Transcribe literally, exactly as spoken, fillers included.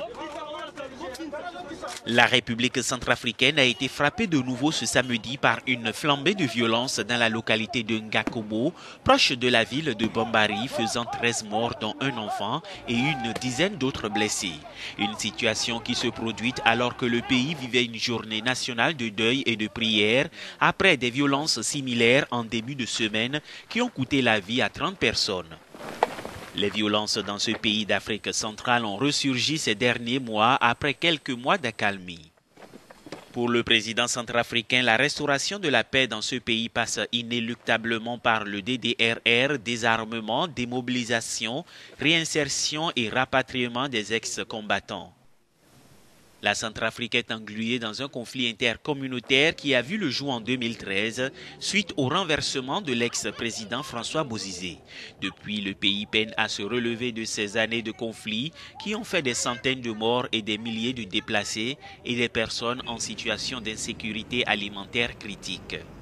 La République centrafricaine a été frappée de nouveau ce samedi par une flambée de violence dans la localité de Ngakomo, proche de la ville de Bambari, faisant treize morts dont un enfant et une dizaine d'autres blessés. Une situation qui se produit alors que le pays vivait une journée nationale de deuil et de prière après des violences similaires en début de semaine qui ont coûté la vie à trente personnes. Les violences dans ce pays d'Afrique centrale ont ressurgi ces derniers mois après quelques mois d'accalmie. Pour le président centrafricain, la restauration de la paix dans ce pays passe inéluctablement par le D D R R, désarmement, démobilisation, réinsertion et rapatriement des ex-combattants. La Centrafrique est engluée dans un conflit intercommunautaire qui a vu le jour en deux mille treize suite au renversement de l'ex-président François Bozizé. Depuis, le pays peine à se relever de ces années de conflit qui ont fait des centaines de morts et des milliers de déplacés et des personnes en situation d'insécurité alimentaire critique.